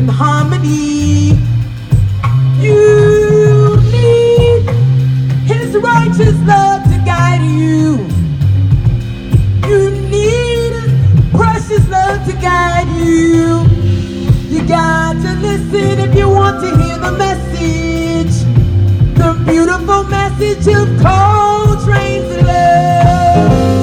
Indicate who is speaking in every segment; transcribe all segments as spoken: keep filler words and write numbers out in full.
Speaker 1: and harmony. You need His righteous love to guide you. You need His precious love to guide you. You got to listen if you want to hear the message, the beautiful message of Coltrane's love.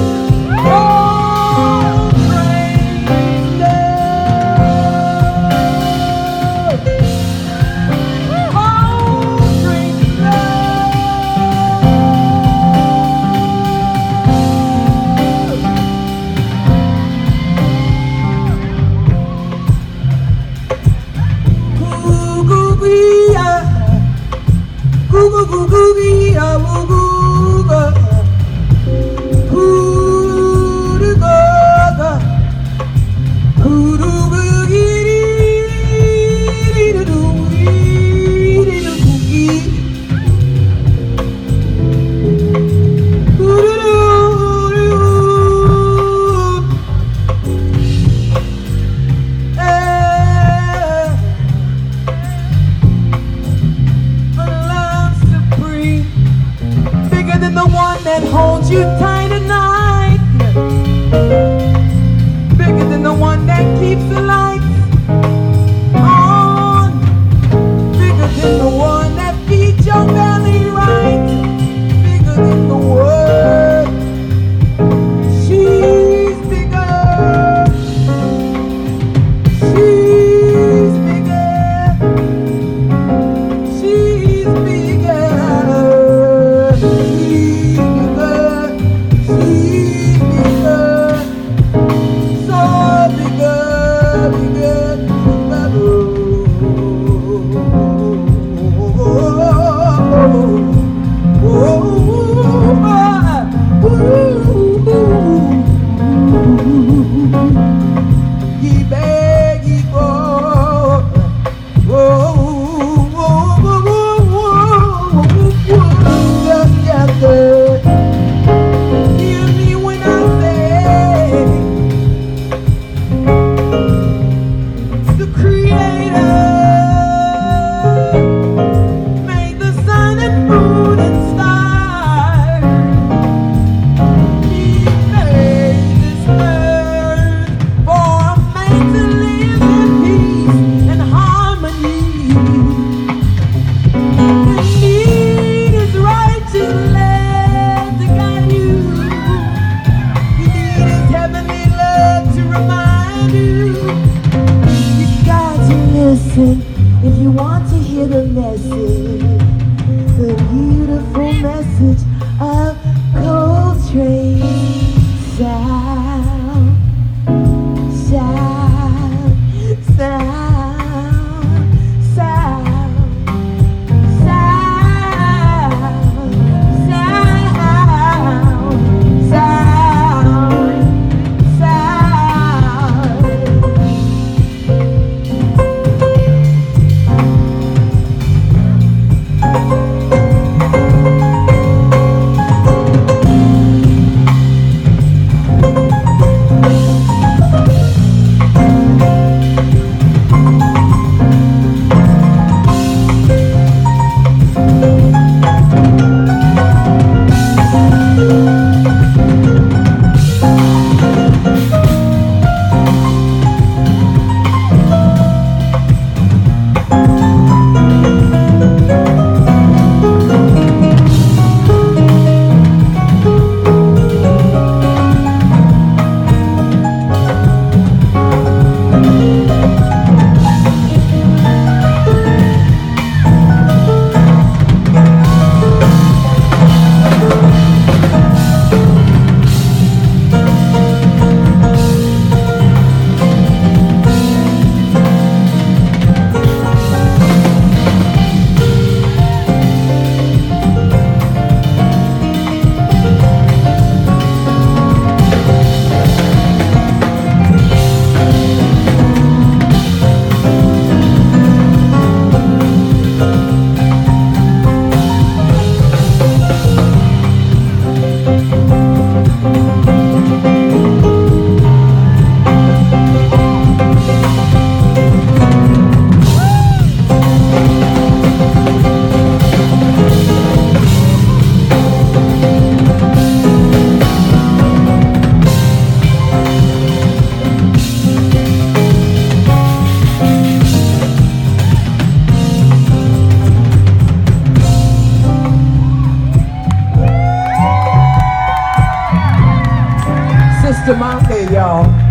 Speaker 1: Hold you tight at night, bigger than the one that keeps the lights on, bigger than the one that feeds your belly right, bigger than the world. She's bigger, she's bigger, she's bigger, she's if you want to hear the message, the beautiful message of Coltrane. Sound, sound, sound, sound, sound, sound, sound, sound. Mister Monkey, y'all.